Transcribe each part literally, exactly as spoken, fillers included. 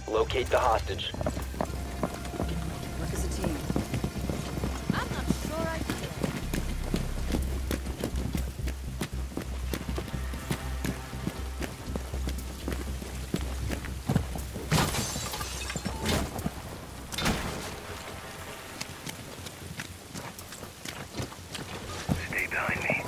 Locate the hostage. Work as a team. I'm not sure I can. Stay behind me.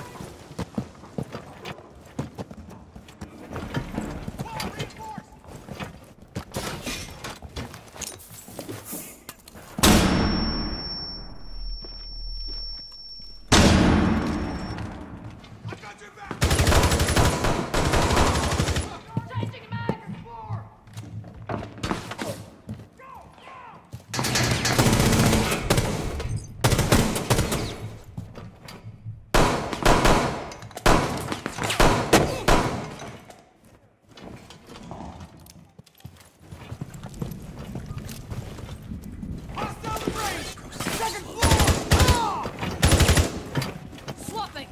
Swapping!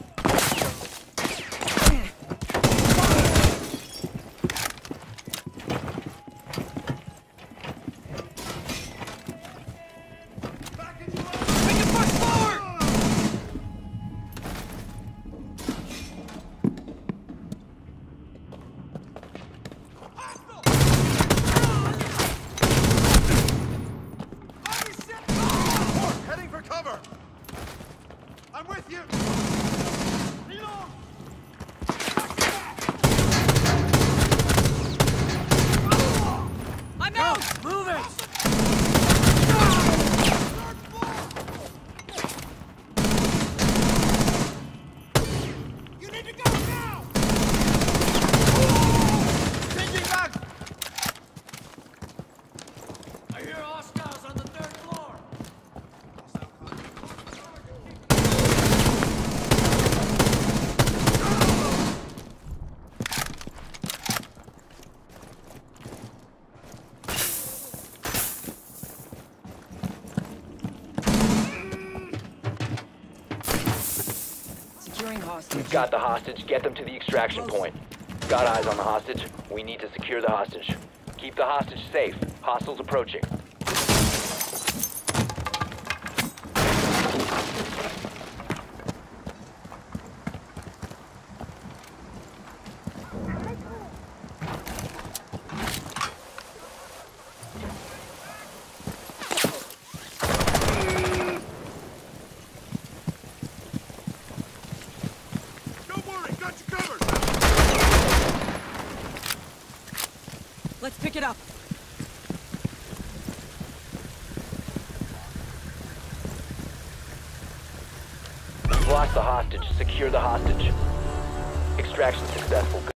Heading for cover! I'm with you! Reload! I'm out! Move it! You need to go now! Changing back! I hear hostiles on the third floor! Securing hostage. We've got the hostage. Get them to the extraction point. Got eyes on the hostage. We need to secure the hostage. Keep the hostage safe. Hostiles approaching. Don't worry, got you covered! Let's pick it up. We've lost the hostage. Secure the hostage. Extraction successful.